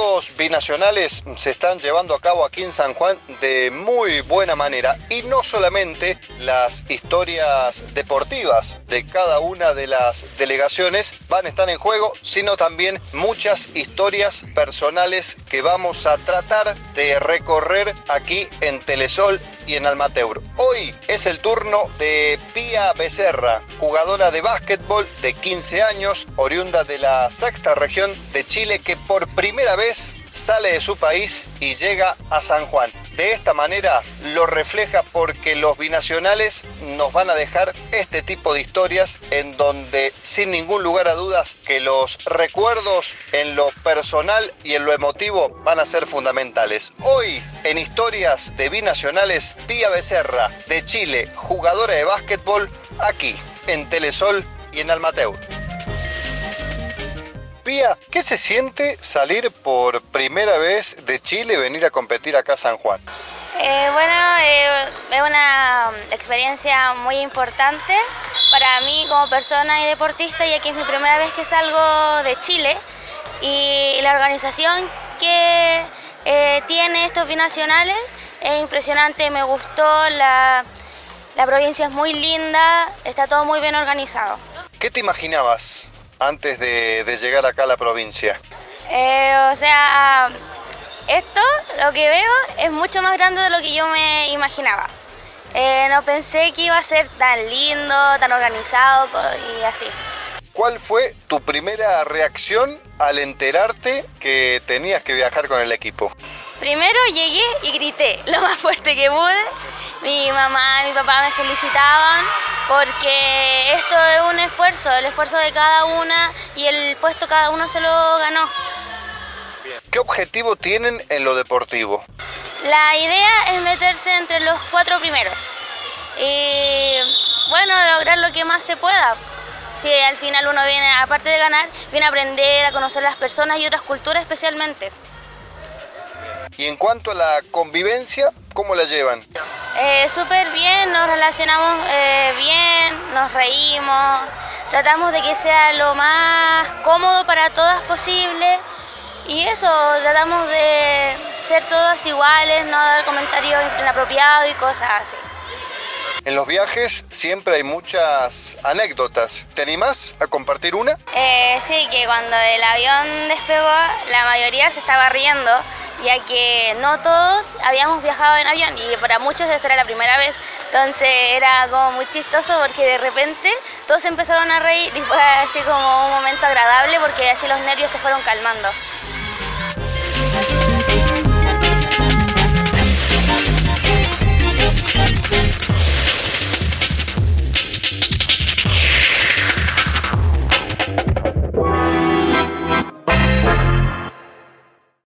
Juegos binacionales se están llevando a cabo aquí en San Juan de muy buena manera, y no solamente las historias deportivas de cada una de las delegaciones van a estar en juego, sino también muchas historias personales que vamos a tratar de recorrer aquí en Telesol y en Almateur. Hoy es el turno de Pía Becerra, jugadora de básquetbol de 15 años, oriunda de la sexta región de Chile, que por primera vez sale de su país y llega a San Juan. De esta manera lo refleja, porque los binacionales nos van a dejar este tipo de historias en donde, sin ningún lugar a dudas, que los recuerdos en lo personal y en lo emotivo van a ser fundamentales. Hoy, en Historias de Binacionales, Pía Becerra, de Chile, jugadora de básquetbol, aquí en Telesol y en Almateur. Pía, ¿qué se siente salir por primera vez de Chile y venir a competir acá a San Juan? Es una experiencia muy importante para mí como persona y deportista, ya que es mi primera vez que salgo de Chile, y la organización que tiene estos binacionales es impresionante. Me gustó, la provincia es muy linda, está todo muy bien organizado. ¿Qué te imaginabas antes de llegar acá a la provincia? Esto, lo que veo, es mucho más grande de lo que yo me imaginaba. No pensé que iba a ser tan lindo, tan organizado y así. ¿Cuál fue tu primera reacción al enterarte que tenías que viajar con el equipo? Primero llegué y grité lo más fuerte que pude. Mi mamá y mi papá me felicitaban, porque esto es un esfuerzo, el esfuerzo de cada una, y el puesto cada uno se lo ganó. ¿Qué objetivo tienen en lo deportivo? La idea es meterse entre los 4 primeros y, lograr lo que más se pueda. Si al final uno viene, aparte de ganar, viene a aprender, a conocer las personas y otras culturas especialmente. Y en cuanto a la convivencia, ¿cómo la llevan? Súper bien, nos relacionamos bien, nos reímos, tratamos de que sea lo más cómodo para todas posible, y eso, tratamos de ser todas iguales, no dar comentarios inapropiados y cosas así. En los viajes siempre hay muchas anécdotas. ¿Te animás a compartir una? Sí, que cuando el avión despegó, la mayoría se estaba riendo, ya que no todos habíamos viajado en avión, y para muchos esta era la primera vez. Entonces era como muy chistoso, porque de repente todos empezaron a reír y fue así como un momento agradable, porque así los nervios se fueron calmando.